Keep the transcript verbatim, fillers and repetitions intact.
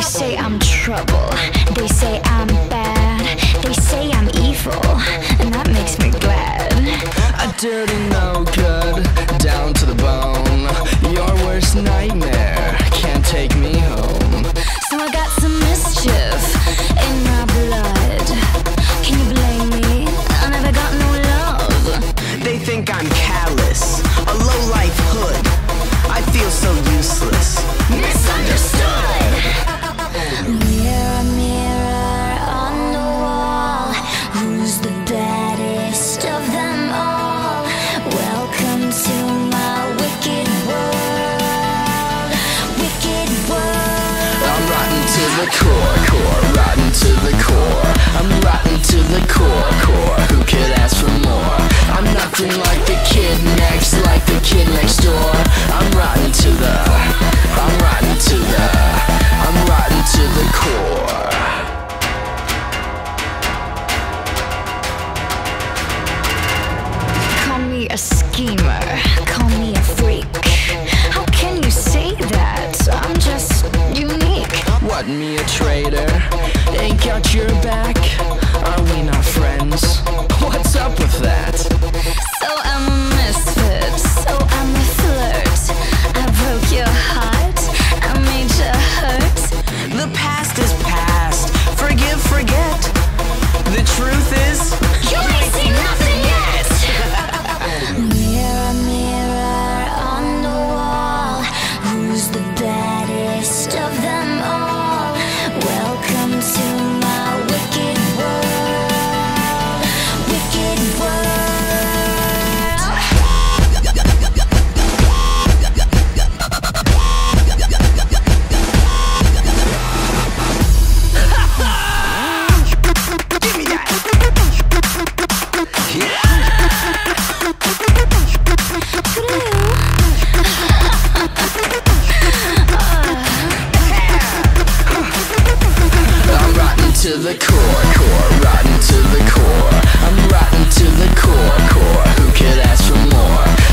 say I'm trouble, they say I'm bad, they say I'm evil, and that makes me glad. A dirty no good, down to the bone, your worst nightmare, can't take me home. So I got some mischief in my blood. Can you blame me? I never got no love. They think I'm callous, a low-life hood, I feel so useless. Misunderstood. Mirror, mirror on the wall, who's the baddest of them all? Welcome to my wicked world, wicked world. I'm rotten to the core, core, rotten to the core. I'm rotten to the core, core, who could ask for more? I'm nothing like the kid next, like the kid next door. I'm rotten to the, I'm rotten to the, I'm rotten to the core. Call me a schemer, call me a freak. How can you say that? I'm just unique. What, me a traitor? Ain't got your back? Are we not friends? What's up with that? So I'm a misfit, so I'm a flirt. I broke your heart, I made you hurt. The past is past, forgive, forget. The truth is, You ain't seen nothing yet. Mirror, mirror on the wall, who's the baddest of them all? Welcome to my wicked world, wicked world. give me that. Yeah. I'm rotten to the core, core, rotten to the core. I'm rotten to the core, core, who could ask for more?